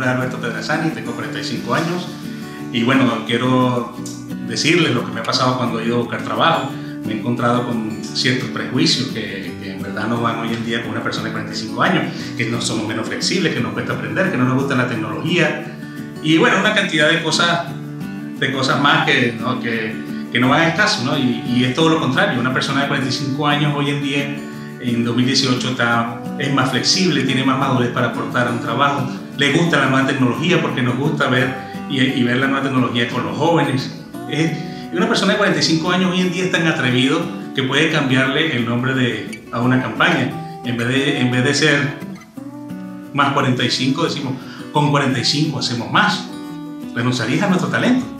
nombre es Alberto Pedrazani, tengo 45 años y bueno, quiero decirles lo que me ha pasado cuando he ido a buscar trabajo. Me he encontrado con ciertos prejuicios que en verdad no van hoy en día con una persona de 45 años, que no somos menos flexibles, que nos cuesta aprender, que no nos gusta la tecnología y bueno, una cantidad de cosas más que no van al caso, ¿no? Y es todo lo contrario. Una persona de 45 años hoy en día, en 2018, es más flexible, tiene más madurez para aportar a un trabajo, le gusta la nueva tecnología porque nos gusta ver ver la nueva tecnología con los jóvenes. Y una persona de 45 años hoy en día es tan atrevido que puede cambiarle el nombre a una campaña. En vez de ser más 45, decimos con 45 hacemos más. Renunciarías a nuestro talento.